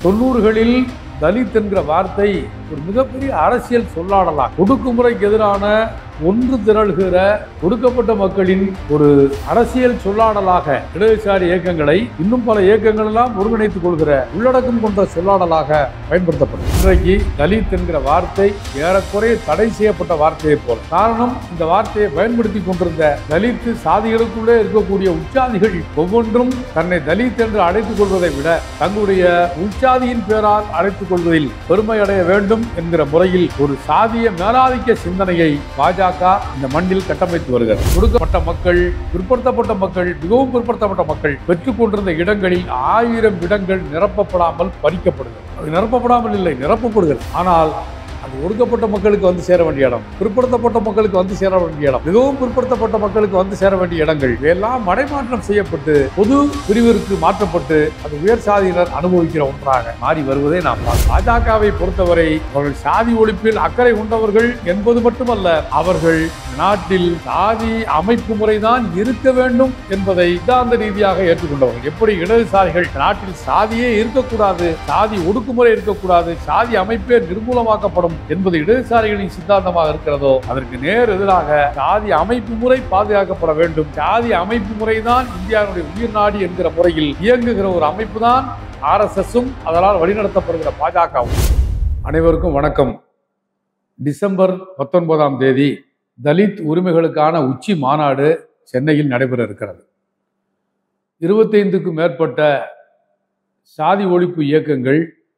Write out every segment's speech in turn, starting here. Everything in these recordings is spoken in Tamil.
90களில் தலித் என்கிற வார்த்தை ஒரு மிகப்பெரிய அரசியல் சொல்லாடலாம். ஒடுக்குமுறைக்கு எதிரான ஒன்று திரள்கிற ஒடுக்கப்பட்ட மக்களின் ஒரு அரசியல் சொல்லாடலாக இடதுசாரி இயக்கங்களை இன்னும் பல இயக்கங்கள் எல்லாம் ஒருங்கிணைத்துக் கொள்கிற உள்ளடக்கம் கொண்ட சொல்லாடலாக பயன்படுத்தப்படும். இன்றைக்கு தலித் என்கிற வார்த்தை ஏறக்குறைய தடை செய்யப்பட்ட வார்த்தையை போல. காரணம், இந்த வார்த்தையை பயன்படுத்தி கொண்டிருந்த தலித் சாதிகளுக்குள்ளே இருக்கக்கூடிய உச்சாதிகள் ஒவ்வொன்றும் தன்னை தலித் என்று அழைத்துக் கொள்வதை விட தங்களுடைய உச்சாதியின் பேரால் அழைத்துக் கொள்வதில் பெருமை அடைய வேண்டும் என்கிற முறையில் ஒரு சாதிய மேலாதிக்க சிந்தனையை பாஜக இந்த மண்ணில் கட்டமைத்து வருகிறது. ஒடுக்கப்பட்ட மக்கள், பிற்படுத்தப்பட்ட மக்கள், மிகவும் பிற்படுத்தப்பட்ட மக்கள் பெற்றுக் கொண்டிருந்த இடங்களில் 1000 இடங்கள் நிரப்பப்படாமல் பறிக்கப்படுகிறது. அது நிரப்பப்படாமல் இல்லை, நிரப்பப்படுகிறது. ஆனால் அது ஒடுக்கப்பட்ட மக்களுக்கு வந்து சேர வேண்டிய இடம், பிற்படுத்தப்பட்ட மக்களுக்கு வந்து சேர வேண்டிய இடம், மிகவும் பிற்படுத்தப்பட்ட மக்களுக்கு வந்து சேர வேண்டிய இடங்கள் இவையெல்லாம் மடைமாற்றம் செய்யப்பட்டு பொது பிரிவிற்கு மாற்றப்பட்டு அது உயர் சாதியினர் அனுபவிக்கிற ஒன்றாக மாறி வருவதை நாம் பாஜகவை பொறுத்தவரை அவர்கள் சாதி ஒழிப்பில் அக்கறை கொண்டவர்கள் என்பது மட்டுமல்ல, அவர்கள் நாட்டில் சாதி அமைப்பு முறைதான் இருக்க வேண்டும் என்பதை சித்தாந்த ரீதியாக ஏற்றுக்கொண்டவர்கள். எப்படி இடதுசாரிகள் நாட்டில் சாதியே இருக்கக்கூடாது, சாதி ஒடுக்குமுறை இருக்கக்கூடாது, சாதி அமைப்பே நிர்மூலமாக்கப்படும் என்பது இடதுசாரிகளின் சித்தாந்தமாக இருக்கிறதோ, அதற்கு நேர் எதிராக சாதி அமைப்பு முறை பாதுகாக்கப்பட வேண்டும், சாதி அமைப்பு முறைதான் இந்தியாவுடைய உயிர் நாடி என்கிற முறையில் இயங்குகிற ஒரு அமைப்பு தான் RSSம் அதனால் வழிநடத்தப்படுகிற பாஜகவும். அனைவருக்கும் வணக்கம். டிசம்பர் 19ஆம் தேதி தலித் உரிமைகளுக்கான உச்சி மாநாடு சென்னையில் நடைபெற இருக்கிறது. 25க்கும் மேற்பட்ட சாதி ஒழிப்பு இயக்கங்கள்,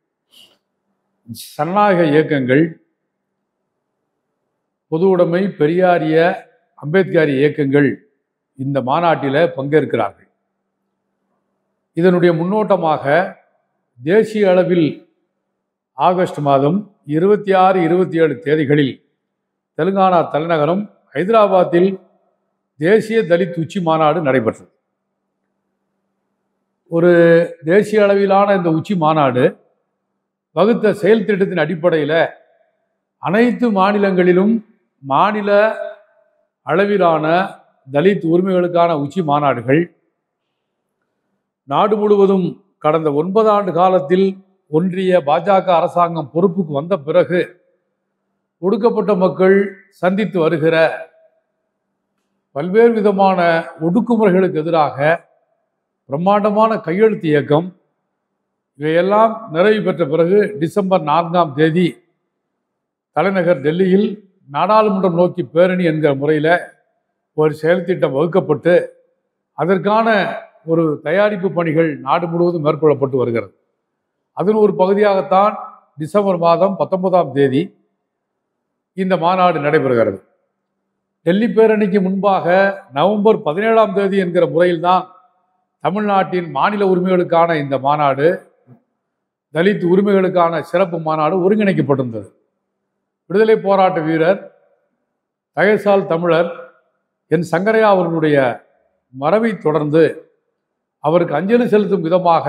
சனநாயக இயக்கங்கள், பொது உடைமை, பெரியாரிய, அம்பேத்கரிய இயக்கங்கள் இந்த மாநாட்டில் பங்கேற்கிறார்கள். இதனுடைய முன்னோட்டமாக தேசிய அளவில் ஆகஸ்ட் மாதம் 26, 27 தேதிகளில் தெலுங்கானா தலைநகரம் ஹைதராபாத்தில் தேசிய தலித் உச்சி மாநாடு நடைபெற்றது. ஒரு தேசிய அளவிலான இந்த உச்சி மாநாடு வகுத்த செயல் திட்டத்தின் அடிப்படையில் அனைத்து மாநிலங்களிலும் மாநில அளவிலான தலித் உரிமைகளுக்கான உச்சி மாநாடுகள் நாடு முழுவதும் கடந்த 9 ஆண்டு காலத்தில் ஒன்றிய பாஜக அரசாங்கம் பொறுப்புக்கு வந்த பிறகு ஒடுக்கப்பட்ட மக்கள் சந்தித்து வருகிற பல்வேறு விதமான ஒடுக்குமுறைகளுக்கு எதிராக பிரம்மாண்டமான கையெழுத்து இயக்கம் இவையெல்லாம் நிறைவு பெற்ற பிறகு டிசம்பர் 4ஆம் தேதி தலைநகர் டெல்லியில் நாடாளுமன்றம் நோக்கி பேரணி என்கிற முறையில் ஒரு செயல் திட்டம் வகுக்கப்பட்டு அதற்கான ஒரு தயாரிப்பு பணிகள் நாடு முழுவதும் மேற்கொள்ளப்பட்டு வருகிறது. அதன் ஒரு பகுதியாகத்தான் டிசம்பர் மாதம் 19ஆம் தேதி இந்த மாநாடு நடைபெறுகிறது. டெல்லி பேரணிக்கு முன்பாக நவம்பர் 17ஆம் தேதி என்கிற முறையில்தான் தமிழ்நாட்டின் மாநில உரிமைகளுக்கான இந்த மாநாடு, தலித் உரிமைகளுக்கான சிறப்பு மாநாடு ஒருங்கிணைக்கப்பட்டிருந்தது. விடுதலை போராட்ட வீரர் தகைசால் தமிழர் என் சங்கரையா அவர்களுடைய மறைவை தொடர்ந்து அவருக்கு அஞ்சலி செலுத்தும் விதமாக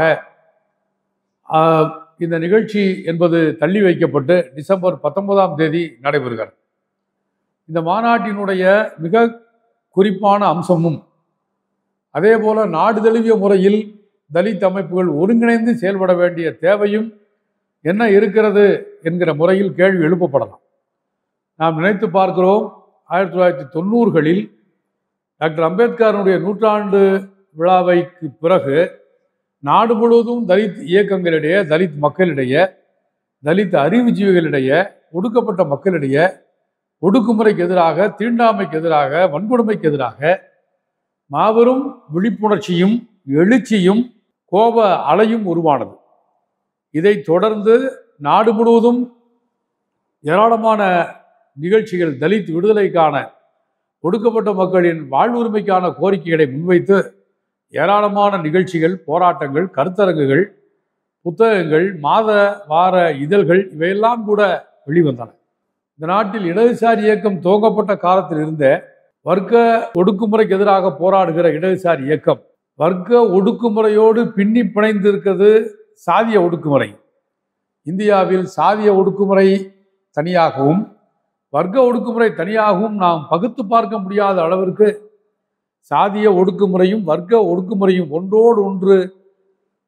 இந்த நிகழ்ச்சி என்பது தள்ளி வைக்கப்பட்டு டிசம்பர் 19ஆம் தேதி நடைபெறுகிறது. இந்த மாநாட்டினுடைய மிக குறிப்பான அம்சமும் அதே போல நாடு தழுவிய முறையில் தலித் அமைப்புகள் ஒருங்கிணைந்து செயல்பட வேண்டிய தேவையும் என்ன இருக்கிறது என்கிற முறையில் கேள்வி எழுப்பப்படலாம். நாம் நினைத்து பார்க்கிறோம், 1990களில் டாக்டர் அம்பேத்கருடைய 100ஆண்டு விழாவைக்கு பிறகு நாடு முழுவதும் தலித் இயக்கங்களிடையே, தலித் மக்களிடையே, தலித் அறிவுஜீவிகளிடையே, ஒடுக்கப்பட்ட மக்களிடையே ஒடுக்குமுறைக்கு எதிராக, தீண்டாமைக்கு எதிராக, வன்கொடுமைக்கு எதிராக மாபெரும் விழிப்புணர்ச்சியும் எழுச்சியும் கோப அலையும் உருவானது. இதை தொடர்ந்து நாடு முழுவதும் ஏராளமான நிகழ்ச்சிகள் தலித் விடுதலைக்கான, ஒடுக்கப்பட்ட மக்களின் வாழ்வுரிமைக்கான கோரிக்கைகளை முன்வைத்து ஏராளமான நிகழ்ச்சிகள், போராட்டங்கள், கருத்தரங்குகள், புத்தகங்கள், மாத வார இதழ்கள் இவையெல்லாம் கூட வெளிவந்தன. இந்த நாட்டில் இடதுசாரி இயக்கம் துவங்கப்பட்ட காலத்தில் இருந்த வர்க்க ஒடுக்குமுறைக்கு எதிராக போராடுகிற இடதுசாரி இயக்கம் வர்க்க ஒடுக்குமுறையோடு பின்னி பிணைந்திருக்கிறது சாதிய ஒடுக்குமுறை. இந்தியாவில் சாதிய ஒடுக்குமுறை தனியாகவும் வர்க்க ஒடுக்குமுறை தனியாகவும் நாம் பகுத்து பார்க்க முடியாத அளவிற்கு சாதிய ஒடுக்குமுறையும் வர்க்க ஒடுக்குமுறையும் ஒன்றோடு ஒன்று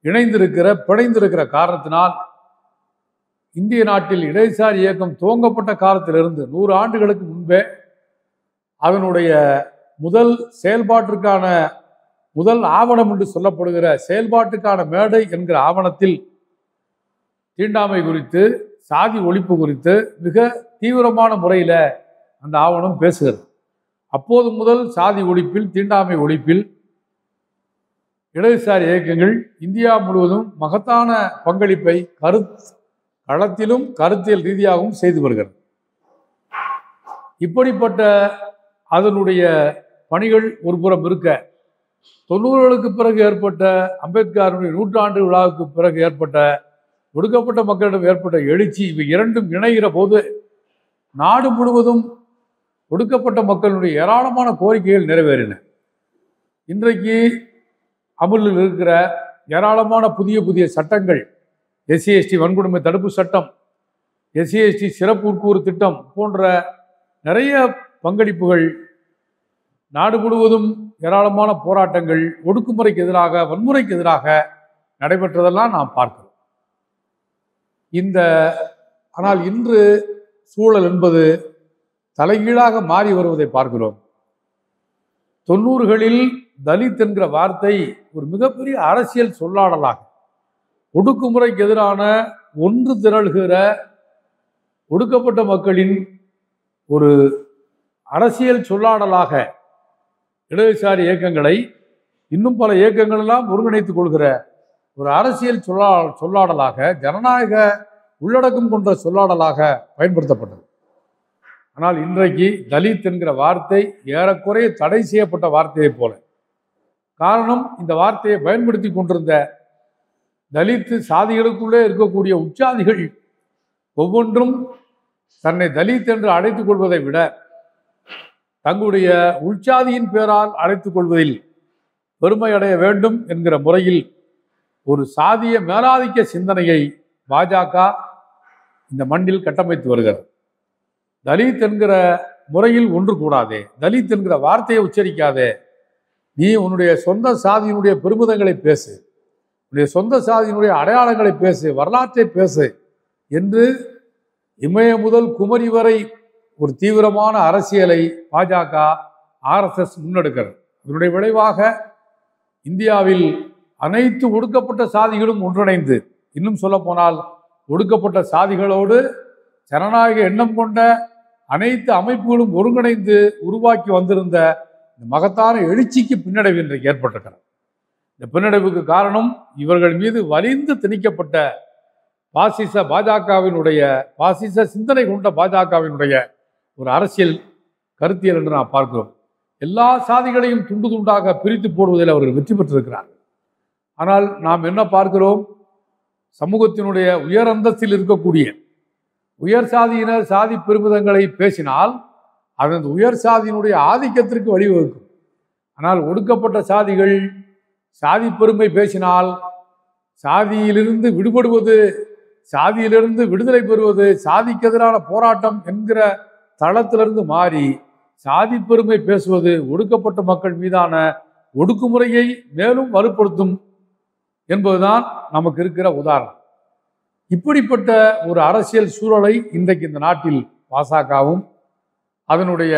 பிணைந்திருக்கிற காரணத்தினால் இந்திய நாட்டில் இடதுசாரி இயக்கம் துவங்கப்பட்ட காலத்திலிருந்து 100 ஆண்டுகளுக்கு முன்பே அதனுடைய முதல் செயல்பாட்டிற்கான முதல் ஆவணம் என்று சொல்லப்படுகிற செயல்பாட்டுக்கான மேடை என்கிற ஆவணத்தில் தீண்டாமை குறித்து, சாதி ஒழிப்பு குறித்து மிக தீவிரமான முறையில் அந்த ஆவணம் பேசுகிறது. அப்போது முதல் சாதி ஒழிப்பில், தீண்டாமை ஒழிப்பில் இடதுசாரி இயக்கங்கள் இந்தியா முழுவதும் மகத்தான பங்களிப்பை களத்திலும் கருத்தியல் ரீதியாகவும் செய்து வருகிறது. இப்படிப்பட்ட அதனுடைய பணிகள் ஒரு புறம் இருக்க, 90களுக்கு பிறகு ஏற்பட்ட அம்பேத்கருடைய 100ஆண்டு விழாவுக்கு பிறகு ஏற்பட்ட ஒடுக்கப்பட்ட மக்களிடம் ஏற்பட்ட எழுச்சி, இவை இரண்டும் இணைகிற போது நாடு முழுவதும் ஒடுக்கப்பட்ட மக்களுடைய ஏராளமான கோரிக்கைகள் நிறைவேறின. இன்றைக்கு அமலில் இருக்கிற ஏராளமான புதிய சட்டங்கள், SC/ST வன்கொடுமை தடுப்பு சட்டம், SC/ST சிறப்பு உட்கூறு திட்டம் போன்ற நிறைய பங்களிப்புகள், நாடு முழுவதும் ஏராளமான போராட்டங்கள், ஒடுக்குமுறைக்கு எதிராக, வன்முறைக்கு எதிராக நடைபெற்றதெல்லாம் நாம் பார்க்கிறோம். ஆனால் இன்று சூழல் என்பது தலைகீழாக மாறி வருவதை பார்க்கிறோம். 90களில் தலித் என்கிற வார்த்தை ஒரு மிகப்பெரிய அரசியல் சொல்லாடலாக, ஒடுக்குமுறைக்கு எதிரான ஒன்று திரள்கிற ஒடுக்கப்பட்ட மக்களின் ஒரு அரசியல் சொல்லாடலாக இடதுசாரி இயக்கங்களை, இன்னும் பல இயக்கங்கள் எல்லாம் ஒருங்கிணைத்துக் கொள்கிற ஒரு அரசியல் சொல்லாடலாக, ஜனநாயக உள்ளடக்கம் கொண்ட சொல்லாடலாக பயன்படுத்தப்பட்டது. ஆனால் இன்றைக்கு தலித் என்கிற வார்த்தை ஏறக்குறைய தடை செய்யப்பட்ட வார்த்தையை போல. காரணம், இந்த வார்த்தையை பயன்படுத்தி கொண்டிருந்த தலித்து சாதிகளுக்குள்ளே இருக்கக்கூடிய உச்சாதிகள் ஒவ்வொன்றும் தன்னை தலித் என்று அழைத்துக் கொள்வதை விட தங்களுடைய உள்சாதியின் பேரால் அழைத்துக் கொள்வதில் பெருமை அடைய வேண்டும் என்கிற முறையில் ஒரு சாதிய மேலாதிக்க சிந்தனையை பாஜக இந்த மண்ணில் கட்டமைத்து வருகிறது. தலித் என்கிற முறையில் ஒன்று கூடாதே, தலித் என்கிற வார்த்தையை உச்சரிக்காதே, நீ உன்னுடைய சொந்த சாதியினுடைய பெருமிதங்களை பேசு, உன்னுடைய சொந்த சாதியினுடைய அடையாளங்களை பேசு, வரலாற்றை பேசு என்று இமய முதல் குமரி வரை ஒரு தீவிரமான அரசியலை பாஜக, RSS முன்னெடுக்கிறது. இதனுடைய விளைவாக இந்தியாவில் அனைத்து ஒடுக்கப்பட்ட சாதிகளும் ஒன்றிணைந்து, இன்னும் சொல்ல போனால் ஒடுக்கப்பட்ட சாதிகளோடு ஜனநாயக எண்ணம் கொண்ட அனைத்து அமைப்புகளும் ஒருங்கிணைந்து உருவாக்கி வந்திருந்த இந்த மகத்தான எழுச்சிக்கு பின்னடைவு இன்றைக்கு ஏற்பட்டிருக்கிறது. இந்த பின்னடைவுக்கு காரணம் இவர்கள் மீது வலிந்து திணிக்கப்பட்ட பாசிச பாஜகவினுடைய, பாசிச சிந்தனை கொண்ட பாஜகவினுடைய ஒரு அரசியல் கருத்தியல் என்று நாம் பார்க்கிறோம். எல்லா சாதிகளையும் துண்டு துண்டாக பிரித்து போடுவதில் அவர்கள் வெற்றி பெற்றிருக்கிறார்கள். ஆனால் நாம் என்ன பார்க்கிறோம்? சமூகத்தினுடைய உயர் அந்தஸ்தில் இருக்கக்கூடிய உயர் சாதியினர் சாதி பெருமிதங்களை பேசினால் அது அந்த உயர் சாதியினுடைய ஆதிக்கத்திற்கு வழிவகுக்கும். ஆனால் ஒடுக்கப்பட்ட சாதிகள் சாதி பெருமை பேசினால் சாதியிலிருந்து விடுபடுவது, சாதியிலிருந்து விடுதலை பெறுவது, சாதிக்கு எதிரான போராட்டம் என்கிற தளத்திலிருந்து மாறி சாதி பெருமை பேசுவது ஒடுக்கப்பட்ட மக்கள் மீதான ஒடுக்குமுறையை மேலும் வலுப்படுத்தும் என்பதுதான் நமக்கு இருக்கிற உதாரணம். இப்படிப்பட்ட ஒரு அரசியல் சூழலை இன்றைக்கு இந்த நாட்டில் பாஜகவும் அதனுடைய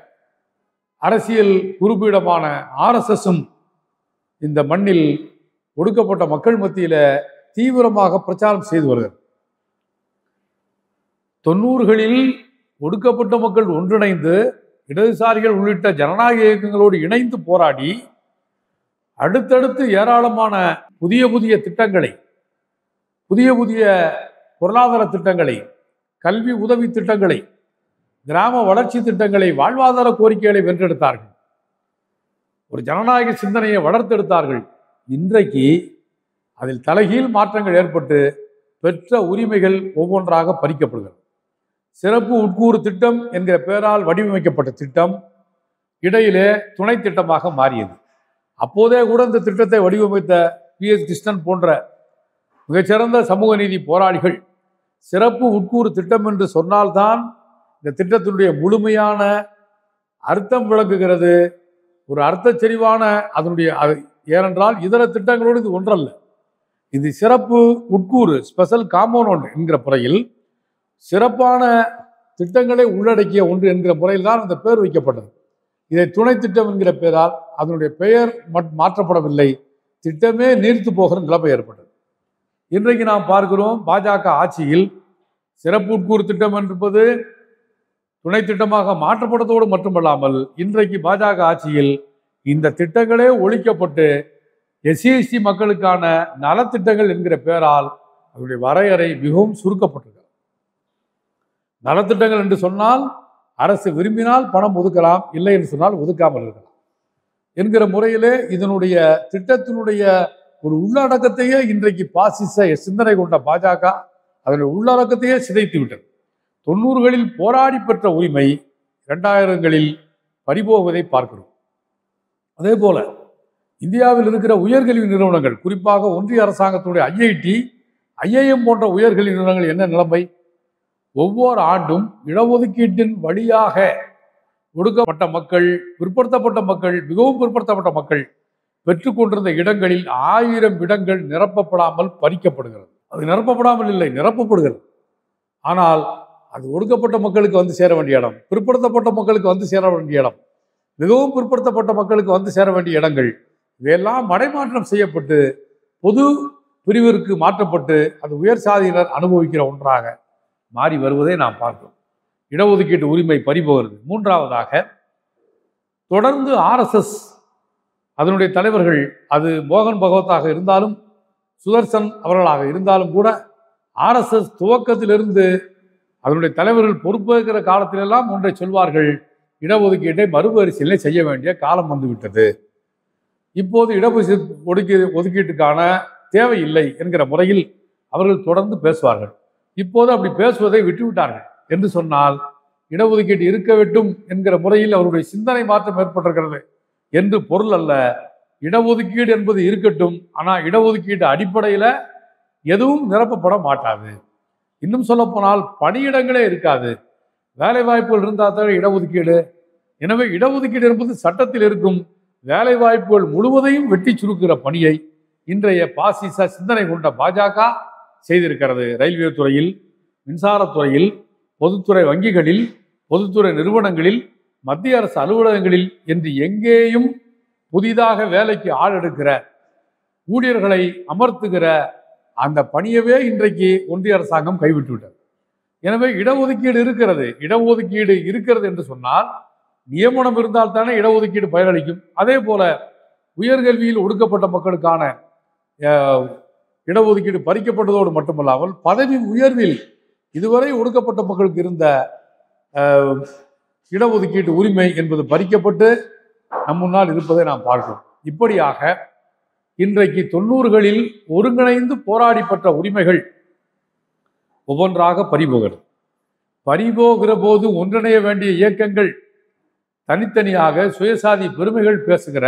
அரசியல் குறுப்பீடமான RSSம் இந்த மண்ணில் ஒடுக்கப்பட்ட மக்கள் மத்தியில தீவிரமாக பிரச்சாரம் செய்து வருகிறது. 90களில் ஒடுக்கப்பட்ட மக்கள் ஒன்றிணைந்து இடதுசாரிகள் உள்ளிட்ட ஜனநாயக இயக்கங்களோடு இணைந்து போராடி அடுத்தடுத்து ஏராளமான புதிய திட்டங்களை, புதிய பொருளாதார திட்டங்களை, கல்வி உதவி திட்டங்களை, கிராம வளர்ச்சி திட்டங்களை, வாழ்வாதார கோரிக்கைகளை வென்றெடுத்தார்கள். ஒரு ஜனநாயக சிந்தனையை வளர்த்தெடுத்தார்கள். இன்றைக்கு அதில் தலைகீழ் மாற்றங்கள் ஏற்பட்டு பெற்ற உரிமைகள் ஒவ்வொன்றாக பறிக்கப்படுகிறது. சிறப்பு உட்கூறு திட்டம் என்கிற பெயரால் வடிவமைக்கப்பட்ட திட்டம் இடையிலே துணை திட்டமாக மாறியது. அப்போதே கூட இந்த திட்டத்தை வடிவமைத்த PS கிருஷ்ணன் போன்ற மிகச்சிறந்த சமூக நீதி போராளிகள் சிறப்பு உட்கூறு திட்டம் என்று சொன்னால்தான் இந்த திட்டத்தினுடைய முழுமையான அர்த்தம் விளங்குகிறது. ஒரு அர்த்த செறிவான அதனுடைய, ஏனென்றால் இதர திட்டங்களோடு இது ஒன்றல்ல. இது சிறப்பு உட்கூறு ஸ்பெஷல் காம்பவுண்ட் என்கிற முறையில் சிறப்பான திட்டங்களை உள்ளடக்கிய ஒன்று என்கிற முறையில் தான் அந்த பெயர் வைக்கப்பட்டது. இதை துணை திட்டம் என்கிற பெயரால் அதனுடைய பெயர் மாற்றப்படவில்லை. திட்டமே நீர்த்து போகிற நிலைமை ஏற்பட்டது. இன்றைக்கு நாம் பார்க்கிறோம், பாஜக ஆட்சியில் சிறப்பு உட்கூறு திட்டம் என்பது துணை திட்டமாக மாற்றப்பட்டதோடு மட்டுமல்லாமல் இன்றைக்கு பாஜக ஆட்சியில் இந்த திட்டங்களே ஒழிக்கப்பட்டு எஸ்சி மக்களுக்கான நலத்திட்டங்கள் என்கிற பெயரால் அதனுடைய வரையறை மிகவும் சுருக்கப்பட்டிருக்கிறது. நலத்திட்டங்கள் என்று சொன்னால் அரசு விரும்பினால் பணம் ஒதுக்கலாம், இல்லை என்று சொன்னால் ஒதுக்காமல் இருக்கலாம் என்கிற முறையிலே இதனுடைய திட்டத்தினுடைய ஒரு உள்ளடக்கத்தையே இன்றைக்கு பாசிச சிந்தனை கொண்ட பாஜக அதனுடைய உள்ளடக்கத்தையே சிதைத்து விட்டது. 90களில் போராடி பெற்ற உரிமை 2000களில் பறிபோவதை பார்க்கிறோம். அதே போல இந்தியாவில் இருக்கிற உயர்கல்வி நிறுவனங்கள், குறிப்பாக ஒன்றிய அரசாங்கத்துடைய ஐஐடி, ஐஐஎம் போன்ற உயர்கல்வி நிறுவனங்கள் என்ன நிலைமை? ஒவ்வொரு ஆண்டும் இடஒதுக்கீட்டின் வழியாக ஒடுக்கப்பட்ட மக்கள், பிற்படுத்தப்பட்ட மக்கள், மிகவும் பிற்படுத்தப்பட்ட மக்கள் பெற்றுக்கொண்டிருந்த இடங்களில் 1000 இடங்கள் நிரப்பப்படாமல் பறிக்கப்படுகிறது. அது நிரப்பப்படாமல் இல்லை, நிரப்பப்படுகிறது. ஆனால் அது ஒடுக்கப்பட்ட மக்களுக்கு வந்து சேர வேண்டிய இடம், பிற்படுத்தப்பட்ட மக்களுக்கு வந்து சேர வேண்டிய இடம், மிகவும் பிற்படுத்தப்பட்ட மக்களுக்கு வந்து சேர வேண்டிய இடங்கள் இவையெல்லாம் மடைமாற்றம் செய்யப்பட்டு பொது பிரிவிற்கு மாற்றப்பட்டு அது உயர் சாதியினர் அனுபவிக்கிற ஒன்றாக மாறி வருவதை நாம் பார்க்கிறோம். இடஒதுக்கீட்டு உரிமை பறிபோகிறது. மூன்றாவதாக, தொடர்ந்து ஆர்எஸ்எஸ் அதனுடைய தலைவர்கள், அது மோகன் பகவத்தாக இருந்தாலும் சுதர்சன் அவர்களாக இருந்தாலும் கூட, ஆர்எஸ்எஸ் துவக்கத்திலிருந்து அதனுடைய தலைவர்கள் பொறுப்பேற்கிற காலத்திலெல்லாம் ஒன்றை சொல்வார்கள், இடஒதுக்கீட்டை மறுபரிசீலனை செய்ய வேண்டிய காலம் வந்துவிட்டது, இப்போது ஒதுக்கீட்டுக்கான தேவையில்லை என்கிற முறையில் அவர்கள் தொடர்ந்து பேசுவார்கள். இப்போது அப்படி பேசுவதை விட்டுவிட்டார்கள் என்று சொன்னால் இடஒதுக்கீடு இருக்க வேண்டும் என்கிற முறையில் அவருடைய சிந்தனை மாற்றம் ஏற்பட்டிருக்கிறது என்று பொருள் அல்ல. இடஒதுக்கீடு என்பது இருக்கட்டும், ஆனால் இடஒதுக்கீடு அடிப்படையில் எதுவும் நிரப்பப்பட மாட்டாது. இன்னும் சொல்ல போனால் பணியிடங்களே இருக்காது. வேலை வாய்ப்புகள் இருந்தால் தான் இடஒதுக்கீடு. எனவே இடஒதுக்கீடு என்பது சட்டத்தில் இருக்கும். வேலை வாய்ப்புகள் முழுவதையும் வெட்டி சுருக்கிற பணியை இன்றைய பாசிச சிந்தனை கொண்ட பாஜக செய்திருக்கிறது. ரயில்வே துறையில், மின்சாரத்துறையில், பொதுத்துறை வங்கிகளில், பொதுத்துறை நிறுவனங்களில், மத்திய அரசு அலுவலகங்களில் என்று எங்கேயும் புதிதாக வேலைக்கு ஆள் எடுக்கிற, ஊழியர்களை அமர்த்துகிற அந்த பணியவே இன்றைக்கு ஒன்றிய அரசாங்கம் கைவிட்டு விட்டது. எனவே இடஒதுக்கீடு இருக்கிறது. இடஒதுக்கீடு இருக்கிறது என்று சொன்னால் நியமனம் இருந்தால் தானே இடஒதுக்கீடு பயனளிக்கும். அதே போல உயர்கல்வியில் ஒடுக்கப்பட்ட மக்களுக்கான இடஒதுக்கீடு பறிக்கப்பட்டதோடு மட்டுமல்லாமல் பதவி உயர்வில் இதுவரை ஒடுக்கப்பட்ட மக்களுக்கு இருந்த இடஒதுக்கீட்டு உரிமை என்பது பறிக்கப்பட்டு நம் முன்னால் இருப்பதை நாம் பார்க்கிறோம். இப்படியாக இன்றைக்கு 90களில் ஒருங்கிணைந்து போராடி பெற்ற உரிமைகள் ஒவ்வொன்றாக பறிபோகிறது. பறிபோகிற போது ஒன்றிணைய வேண்டிய இயக்கங்கள் தனித்தனியாக சுயசாதி பெருமைகள் பேசுகிற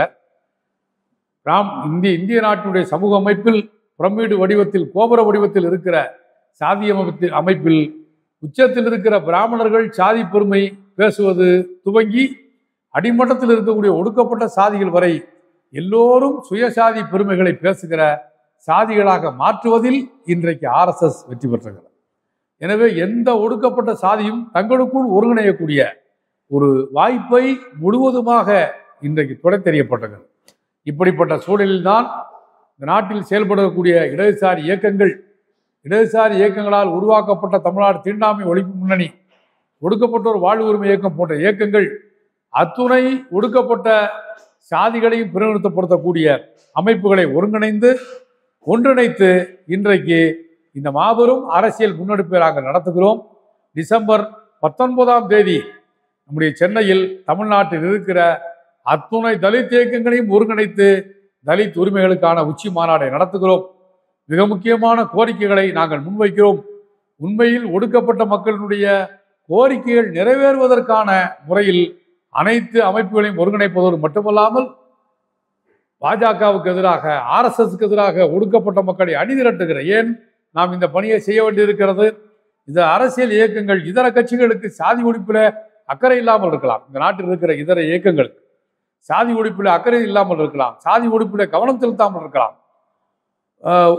இந்திய நாட்டினுடைய சமூக அமைப்பில் பிரமிடு வடிவத்தில், கோபுர வடிவத்தில் இருக்கிற சாதிய அமைப்பில் உச்சத்தில் இருக்கிற பிராமணர்கள் சாதி பெருமை பேசுவது துவங்கி அடிமட்டத்தில் இருக்கக்கூடிய ஒடுக்கப்பட்ட சாதிகள் வரை எல்லோரும் சுயசாதி பெருமைகளை பேசுகிற சாதிகளாக மாற்றுவதில் இன்றைக்கு ஆர்எஸ்எஸ் வெற்றி பெற்றுகிறது. எனவே எந்த ஒடுக்கப்பட்ட சாதியும் தங்களுக்குள் ஒருங்கிணையக்கூடிய ஒரு வாய்ப்பை முழுவதுமாக இன்றைக்கு துடை தெரியப்பட்டது. இப்படிப்பட்ட சூழலில்தான் இந்த நாட்டில் செயல்படக்கூடிய இடதுசாரி இயக்கங்களால் உருவாக்கப்பட்ட தமிழ்நாடு தீண்டாமை ஒழிப்பு முன்னணி, ஒடுக்கப்பட்டோர் வாழ்வு உரிமை இயக்கம் போன்ற இயக்கங்கள் அத்துணை ஒடுக்கப்பட்ட சாதிகளையும் பிரதிநிதித்துவப்படுத்தக்கூடிய அமைப்புகளை ஒன்றிணைத்து இன்றைக்கு இந்த மாபெரும் அரசியல் முன்னெடுப்பை நாங்கள் நடத்துகிறோம். டிசம்பர் 19ஆம் தேதி நம்முடைய சென்னையில் தமிழ்நாட்டில் இருக்கிற அத்துணை தலித் இயக்கங்களையும் ஒருங்கிணைத்து தலித் உரிமைகளுக்கான உச்சி மாநாட்டை நடத்துகிறோம். மிக முக்கியமான கோரிக்கைகளை நாங்கள் முன்வைக்கிறோம். உண்மையில் ஒடுக்கப்பட்ட மக்களினுடைய கோரிக்கைகள் நிறைவேறுவதற்கான முறையில் அனைத்து அமைப்புகளையும் ஒருங்கிணைப்பதோடு மட்டுமல்லாமல் பாஜகவுக்கு எதிராக, ஆர்எஸ்எஸ்க்கு எதிராக ஒடுக்கப்பட்ட மக்களை அணிதிரட்டுகிற, ஏன் நாம் இந்த பணியை செய்ய வேண்டியிருக்கிறது? இந்த அரசியல் இயக்கங்கள் இதர கட்சிகளுக்கு சாதி ஒழிப்பில் அக்கறை இல்லாமல் இருக்கலாம். இந்த நாட்டில் இருக்கிற இதர இயக்கங்களுக்கு சாதி ஒழிப்பில் அக்கறை இல்லாமல் இருக்கலாம், சாதி ஒழிப்பில் கவனம் செலுத்தாமல் இருக்கலாம்.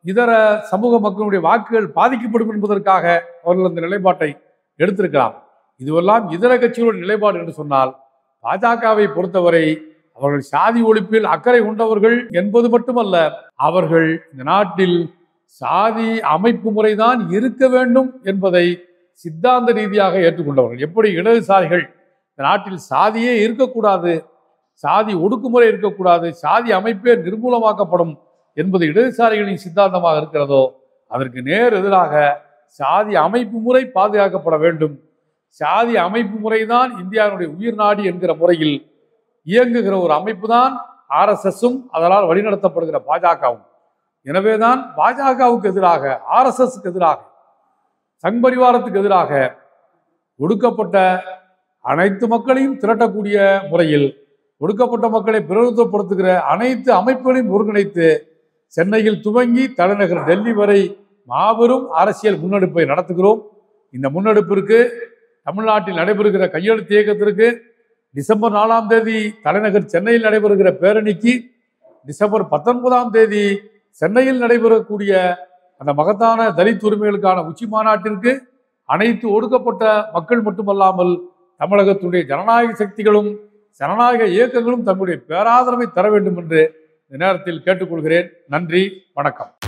இதர சமூக மக்களுடைய வாக்குகள் பாதிக்கப்படும் என்பதற்காக அவர்கள் அந்த நிலைப்பாட்டை எடுத்திருக்கலாம். இதுவெல்லாம் இதர கட்சிகளுடைய நிலைப்பாடு என்று சொன்னால், பாஜகவை பொறுத்தவரை அவர்கள் சாதி ஒழிப்பில் அக்கறை கொண்டவர்கள் என்பது மட்டுமல்ல, அவர்கள் இந்த நாட்டில் சாதி அமைப்பு முறைதான் இருக்க வேண்டும் என்பதை சித்தாந்த ரீதியாக ஏற்றுக்கொண்டவர்கள். எப்படி இடதுசாரிகள் இந்த நாட்டில் சாதியே இருக்கக்கூடாது, சாதி ஒடுக்குமுறை இருக்கக்கூடாது, சாதி அமைப்பே நிர்மூலமாக்கப்படும் என்பது இடதுசாரிகளின் சித்தாந்தமாக இருக்கிறதோ, அதற்கு நேர் எதிராக சாதி அமைப்பு முறை பாதுகாக்கப்பட வேண்டும், சாதி அமைப்பு முறைதான் இந்தியாவுடைய உயிர் நாடி என்கிற முறையில் இயங்குகிற ஒரு அமைப்பு தான் RSSும் அதனால் வழிநடத்தப்படுகிற பாஜகவும். எனவேதான் பாஜகவுக்கு எதிராக, RSSக்கு எதிராக, சங் பரிவாரத்துக்கு எதிராக ஒடுக்கப்பட்ட அனைத்து மக்களையும் திரட்டக்கூடிய முறையில் ஒடுக்கப்பட்ட மக்களை பிரதிநிதித்துவப்படுத்துகிற அனைத்து அமைப்புகளையும் ஒருங்கிணைத்து சென்னையில் துவங்கி தலைநகர் டெல்லி வரை மாபெரும் அரசியல் முன்னெடுப்பை நடத்துகிறோம். இந்த முன்னெடுப்பிற்கு தமிழ்நாட்டில் நடைபெறுகிற கையெழுத்து இயக்கத்திற்கு டிசம்பர் 4ஆம் தேதி தலைநகர் சென்னையில் நடைபெறுகிற பேரணிக்கு, டிசம்பர் 19ஆம் தேதி சென்னையில் நடைபெறக்கூடிய அந்த மகத்தான தலித் உரிமைகளுக்கான உச்சி மாநாட்டிற்கு அனைத்து ஒடுக்கப்பட்ட மக்கள் மட்டுமல்லாமல் தமிழகத்துடைய ஜனநாயக சக்திகளும் ஜனநாயக இயக்கங்களும் தங்களுடைய பேராதரவை தர வேண்டும் என்று இந்த நேரத்தில் கேட்டுக்கொள்கிறேன். நன்றி, வணக்கம்.